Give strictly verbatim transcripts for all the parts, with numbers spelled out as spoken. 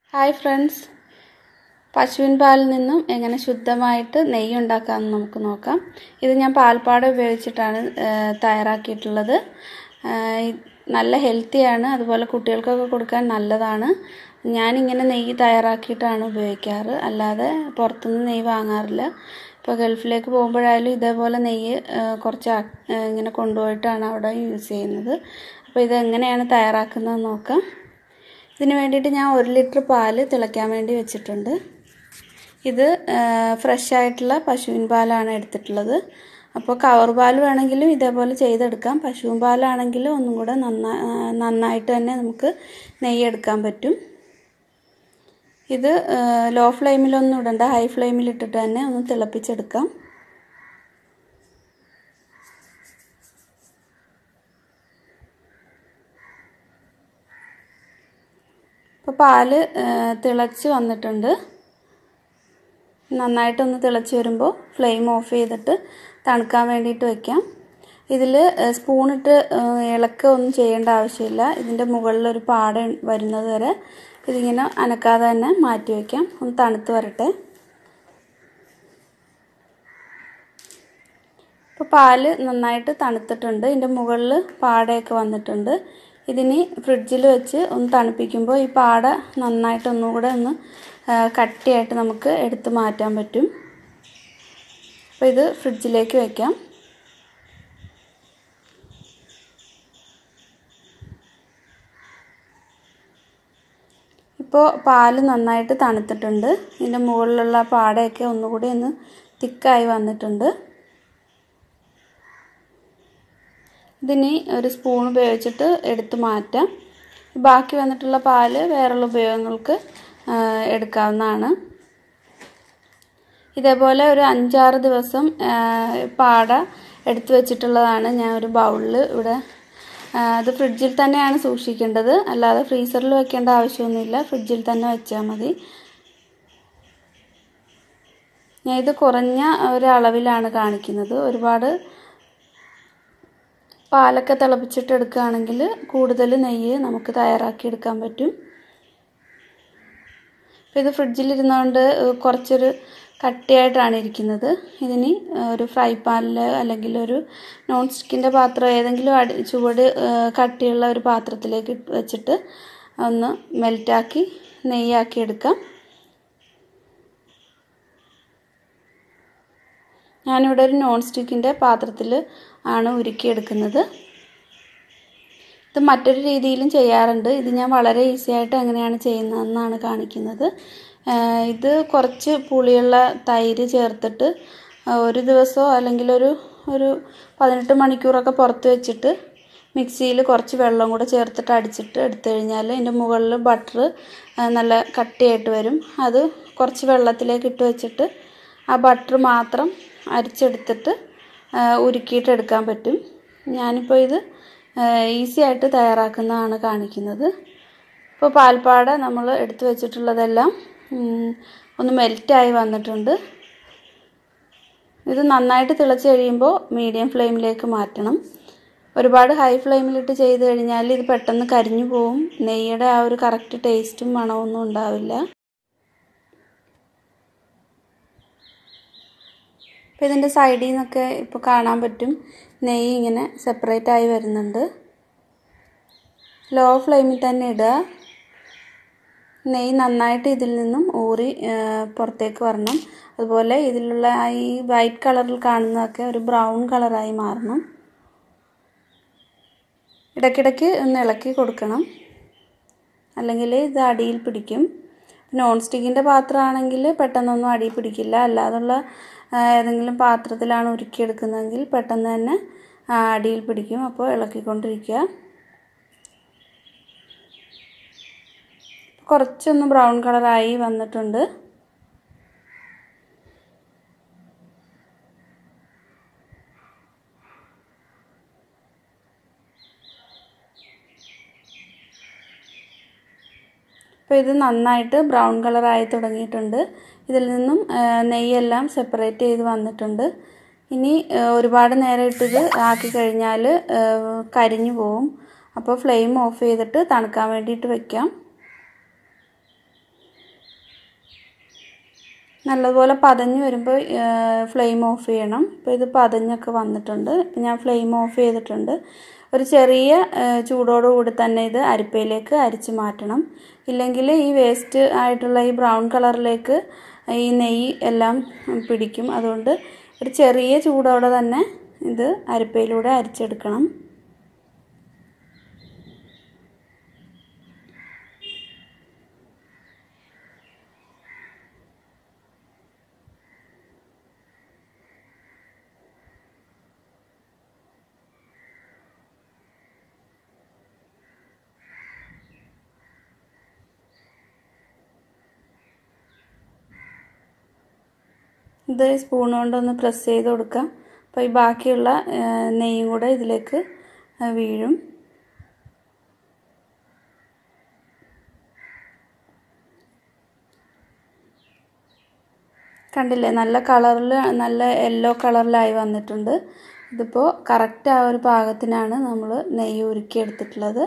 Hi friends, പശുവിൻ പാലിൽ നിന്നും എങ്ങനെ ശുദ്ധമായിട്ട് നെയ്യ് ഉണ്ടാക്കാമെന്ന് നമുക്ക് നോക്കാം. ഇത് ഞാൻ പാൽപ്പാട ഉപയോഗിച്ചിട്ടാണ് തയ്യാറാക്കിയിട്ടുള്ളത്. നല്ല ഹെൽത്തിയാണ്, അതുപോലെ കുട്ടികൾക്കൊക്കെ കൊടുക്കാൻ നല്ലതാണ്. ഞാനിങ്ങനെ നെയ്യ് തയ്യാറാക്കിയിട്ടാണ് ഉപയോഗിക്കാറ്, അല്ലാതെ പുറത്തുനിന്ന് നെയ്യ് വാങ്ങാറില്ല. ഇപ്പോൾ ഗൾഫിലേക്ക് പോകുമ്പോഴായാലും ഇതേപോലെ നെയ്യ് കുറച്ച് ഇങ്ങനെ കൊണ്ടുപോയിട്ടാണ് അവിടെ യൂസ് ചെയ്യുന്നത്. അപ്പോൾ ഇതെങ്ങനെയാണ് തയ്യാറാക്കുന്നത് നോക്കാം. ഇതിന് വേണ്ടിയിട്ട് ഞാൻ ഒരു ലിറ്റർ പാല് തിളയ്ക്കാൻ വേണ്ടി വെച്ചിട്ടുണ്ട്. ഇത് ഫ്രഷ് ആയിട്ടുള്ള പശുവിൻ പാലാണ് എടുത്തിട്ടുള്ളത്. അപ്പോൾ കവർ പാൽ വേണമെങ്കിലും ഇതേപോലെ ചെയ്തെടുക്കാം. പശുവിൻ പാലാണെങ്കിലും ഒന്നും കൂടെ നന്നാ നന്നായിട്ട് തന്നെ നമുക്ക് നെയ്യ് എടുക്കാൻ പറ്റും. ഇത് ലോ ഫ്ലെയിമിലൊന്നും ഇടണ്ട, ഹൈ ഫ്ലെയിമിൽ ഇട്ടിട്ട് തന്നെ ഒന്ന് തിളപ്പിച്ചെടുക്കാം. ഇപ്പോൾ പാല് തിളച്ച് വന്നിട്ടുണ്ട്. നന്നായിട്ടൊന്ന് തിളച്ച് വരുമ്പോൾ ഫ്ലെയിം ഓഫ് ചെയ്തിട്ട് തണുക്കാൻ വേണ്ടിയിട്ട് വയ്ക്കാം. ഇതിൽ സ്പൂണിട്ട് ഇളക്കുകയൊന്നും ചെയ്യേണ്ട ആവശ്യമില്ല. ഇതിൻ്റെ മുകളിലൊരു പാട വരുന്നത് വരെ ഇതിങ്ങനെ അനക്കാതെ തന്നെ മാറ്റി വയ്ക്കാം. ഒന്ന് തണുത്ത് വരട്ടെ. ഇപ്പോൾ പാല് നന്നായിട്ട് തണുത്തിട്ടുണ്ട്. ഇതിൻ്റെ മുകളിൽ പാടയൊക്കെ വന്നിട്ടുണ്ട്. ഇതിന് ഫ്രിഡ്ജിൽ വെച്ച് ഒന്ന് തണുപ്പിക്കുമ്പോൾ ഈ പാട നന്നായിട്ട് ഒന്നുകൂടെ ഒന്ന് കട്ടിയായിട്ട് നമുക്ക് എടുത്ത് മാറ്റാൻ പറ്റും. അപ്പോൾ ഇത് ഫ്രിഡ്ജിലേക്ക് വയ്ക്കാം. ഇപ്പോൾ പാല് നന്നായിട്ട് തണുത്തിട്ടുണ്ട്. ഇതിൻ്റെ മുകളിലുള്ള പാടയൊക്കെ ഒന്നുകൂടി ഒന്ന് തിക്കായി വന്നിട്ടുണ്ട്. ഇതിന് ഒരു സ്പൂൺ ഉപയോഗിച്ചിട്ട് എടുത്ത് മാറ്റാം. ബാക്കി വന്നിട്ടുള്ള പാല് വേറെയുള്ള ഉപയോഗങ്ങൾക്ക് എടുക്കാവുന്നതാണ്. ഇതേപോലെ ഒരു അഞ്ചാറ് ദിവസം പാട എടുത്ത് വെച്ചിട്ടുള്ളതാണ് ഞാൻ ഒരു ബൗളിൽ ഇവിടെ. അത് ഫ്രിഡ്ജിൽ തന്നെയാണ് സൂക്ഷിക്കേണ്ടത്, അല്ലാതെ ഫ്രീസറിൽ വെക്കേണ്ട ആവശ്യമൊന്നുമില്ല. ഫ്രിഡ്ജിൽ തന്നെ വെച്ചാൽ മതി. ഞാൻ ഇത് കുറഞ്ഞ ഒരളവിലാണ് കാണിക്കുന്നത്. ഒരുപാട് പാലൊക്കെ തിളപ്പിച്ചിട്ട് എടുക്കുകയാണെങ്കിൽ കൂടുതൽ നെയ്യ് നമുക്ക് തയ്യാറാക്കി എടുക്കാൻ പറ്റും. അപ്പോൾ ഇത് ഫ്രിഡ്ജിലിരുന്നുകൊണ്ട് കുറച്ചൊരു കട്ടിയായിട്ടാണ് ഇരിക്കുന്നത്. ഇതിന് ഒരു ഫ്രൈ പാനിൽ അല്ലെങ്കിൽ ഒരു നോൺ സ്റ്റിക്കിൻ്റെ പാത്രം ഏതെങ്കിലും അടി ചുവട് കട്ടിയുള്ള ഒരു പാത്രത്തിലേക്ക് വെച്ചിട്ട് ഒന്ന് മെൽറ്റാക്കി നെയ്യാക്കി എടുക്കാം. ഞാനിവിടെ ഒരു നോൺ സ്റ്റിക്കിൻ്റെ പാത്രത്തിൽ ആണ് ഉരുക്കിയെടുക്കുന്നത്. ഇത് മറ്റൊരു രീതിയിലും ചെയ്യാറുണ്ട്. ഇത് ഞാൻ വളരെ ഈസി ആയിട്ട് എങ്ങനെയാണ് ചെയ്യുന്നതെന്നാണ് കാണിക്കുന്നത്. ഇത് കുറച്ച് പുളിയുള്ള തൈര് ചേർത്തിട്ട് ഒരു ദിവസമോ അല്ലെങ്കിൽ ഒരു ഒരു പതിനെട്ട് മണിക്കൂറൊക്കെ പുറത്ത് വെച്ചിട്ട് മിക്സിയിൽ കുറച്ച് വെള്ളം കൂടെ ചേർത്തിട്ട് അടിച്ചിട്ട് എടുത്തു കഴിഞ്ഞാൽ അതിൻ്റെ മുകളിൽ ബട്ടർ നല്ല കട്ടിയായിട്ട് വരും. അത് കുറച്ച് വെള്ളത്തിലേക്ക് ഇട്ട് വെച്ചിട്ട് ആ ബട്ടർ മാത്രം അരിച്ചെടുത്തിട്ട് ഉരുക്കിയിട്ട് എടുക്കാൻ പറ്റും. ഞാനിപ്പോൾ ഇത് ഈസി ആയിട്ട് തയ്യാറാക്കുന്നതാണ് കാണിക്കുന്നത്. ഇപ്പോൾ പാൽപ്പാട നമ്മൾ എടുത്തു വെച്ചിട്ടുള്ളതെല്ലാം ഒന്ന് മെൽറ്റായി വന്നിട്ടുണ്ട്. ഇത് നന്നായിട്ട് തിളച്ച് കഴിയുമ്പോൾ മീഡിയം ഫ്ലെയിമിലേക്ക് മാറ്റണം. ഒരുപാട് ഹൈ ഫ്ലെയിമിലിട്ട് ചെയ്ത് കഴിഞ്ഞാൽ ഇത് പെട്ടെന്ന് കരിഞ്ഞു പോവും. നെയ്യുടെ ആ ഒരു കറക്റ്റ് ടേസ്റ്റും മണമൊന്നും ഉണ്ടാവില്ല. അപ്പോൾ ഇതിൻ്റെ സൈഡിൽ നിന്നൊക്കെ ഇപ്പോൾ കാണാൻ പറ്റും നെയ്യ് ഇങ്ങനെ സെപ്പറേറ്റ് ആയി വരുന്നുണ്ട്. ലോ ഫ്ലെയിമിൽ തന്നെ ഇടുക. നെയ്യ് നന്നായിട്ട് ഇതിൽ നിന്നും ഊറി പുറത്തേക്ക് വരണം. അതുപോലെ ഇതിലുള്ള ഈ വൈറ്റ് കളറിൽ കാണുന്നതൊക്കെ ഒരു ബ്രൗൺ കളറായി മാറണം. ഇടയ്ക്കിടയ്ക്ക് ഒന്ന് ഇളക്കി കൊടുക്കണം, അല്ലെങ്കിൽ ഇത് അടിയിൽ പിടിക്കും. നോൺ സ്റ്റിക്കിൻ്റെ പാത്രമാണെങ്കിൽ പെട്ടെന്നൊന്നും അടിയിൽ പിടിക്കില്ല. അല്ലാതുള്ള ഏതെങ്കിലും പാത്രത്തിലാണ് ഉരുക്കിയെടുക്കുന്നതെങ്കിൽ പെട്ടെന്ന് തന്നെ അടിയിൽ പിടിക്കും. അപ്പോൾ ഇളക്കിക്കൊണ്ടിരിക്കുക. കുറച്ചൊന്ന് ബ്രൗൺ കളറായി വന്നിട്ടുണ്ട്. അപ്പോൾ ഇത് നന്നായിട്ട് ബ്രൗൺ കളറായി തുടങ്ങിയിട്ടുണ്ട്. ഇതിൽ നിന്നും നെയ്യെല്ലാം സെപ്പറേറ്റ് ചെയ്ത് വന്നിട്ടുണ്ട്. ഇനി ഒരുപാട് നേരം ഇട്ടത് ആക്കി കഴിഞ്ഞാൽ കരിഞ്ഞു പോവും. അപ്പോൾ ഫ്ലെയിം ഓഫ് ചെയ്തിട്ട് തണുക്കാൻ വേണ്ടിയിട്ട് വയ്ക്കാം. നല്ലപോലെ പതഞ്ഞ് വരുമ്പോൾ ഫ്ലെയിം ഓഫ് ചെയ്യണം. ഇപ്പോൾ ഇത് പതഞ്ഞൊക്കെ വന്നിട്ടുണ്ട്. ഞാൻ ഫ്ലെയിം ഓഫ് ചെയ്തിട്ടുണ്ട്. ഒരു ചെറിയ ചൂടോടുകൂടി തന്നെ ഇത് അരിപ്പയിലേക്ക് അരിച്ച് മാറ്റണം. ഇല്ലെങ്കിൽ ഈ വേസ്റ്റ് ആയിട്ടുള്ള ഈ ബ്രൗൺ കളറിലേക്ക് ഈ നെയ്യ് എല്ലാം പിടിക്കും. അതുകൊണ്ട് ഒരു ചെറിയ ചൂടോടെ തന്നെ ഇത് അരിപ്പയിലൂടെ അരിച്ചെടുക്കണം. ഇത് സ്പൂൺ കൊണ്ടൊന്ന് പ്രസ് ചെയ്ത് കൊടുക്കാം. അപ്പോൾ ഈ ബാക്കിയുള്ള നെയ്യും കൂടെ ഇതിലേക്ക് വീഴും. കണ്ടില്ലേ, നല്ല കളറിൽ നല്ല യെല്ലോ കളറിലായി വന്നിട്ടുണ്ട്. ഇതിപ്പോൾ കറക്റ്റ് ആ ഒരു പാകത്തിനാണ് നമ്മൾ നെയ്യ് ഉരുക്കിയെടുത്തിട്ടുള്ളത്.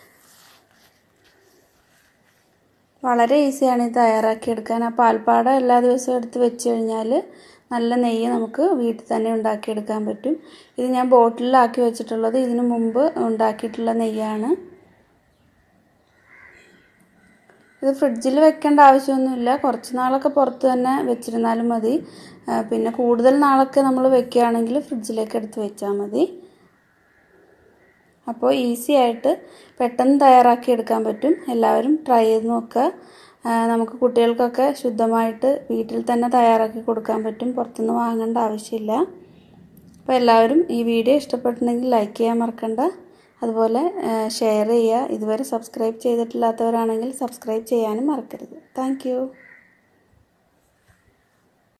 വളരെ ഈസിയാണ് ഇത് തയ്യാറാക്കിയെടുക്കാൻ. ആ പാൽപ്പാട എല്ലാ ദിവസവും എടുത്ത് വെച്ച് കഴിഞ്ഞാൽ നല്ല നെയ്യ് നമുക്ക് വീട്ടിൽ തന്നെ ഉണ്ടാക്കിയെടുക്കാൻ പറ്റും. ഇത് ഞാൻ ബോട്ടിലാക്കി വെച്ചിട്ടുള്ളത് ഇതിനു മുമ്പ് ഉണ്ടാക്കിയിട്ടുള്ള നെയ്യാണ്. ഇത് ഫ്രിഡ്ജിൽ വെക്കേണ്ട ആവശ്യമൊന്നുമില്ല. കുറച്ച് നാളൊക്കെ പുറത്ത് തന്നെ വെച്ചിരുന്നാലും മതി. പിന്നെ കൂടുതൽ നാളൊക്കെ നമ്മൾ വെക്കുകയാണെങ്കിൽ ഫ്രിഡ്ജിലേക്ക് എടുത്ത് വെച്ചാൽ മതി. അപ്പോൾ ഈസി ആയിട്ട് പെട്ടെന്ന് തയ്യാറാക്കി എടുക്കാൻ പറ്റും. എല്ലാവരും ട്രൈ ചെയ്ത് നോക്കുക. നമുക്ക് കുട്ടികൾക്കൊക്കെ ശുദ്ധമായിട്ട് വീട്ടിൽ തന്നെ തയ്യാറാക്കി കൊടുക്കാൻ പറ്റും. പുറത്തുനിന്ന് വാങ്ങേണ്ട ആവശ്യമില്ല. അപ്പോൾ എല്ലാവരും ഈ വീഡിയോ ഇഷ്ടപ്പെട്ടിട്ടുണ്ടെങ്കിൽ ലൈക്ക് ചെയ്യാൻ മറക്കണ്ട. അതുപോലെ ഷെയർ ചെയ്യുക. ഇതുവരെ സബ്സ്ക്രൈബ് ചെയ്തിട്ടില്ലാത്തവരാണെങ്കിൽ സബ്സ്ക്രൈബ് ചെയ്യാനും മറക്കരുത്. Thank U.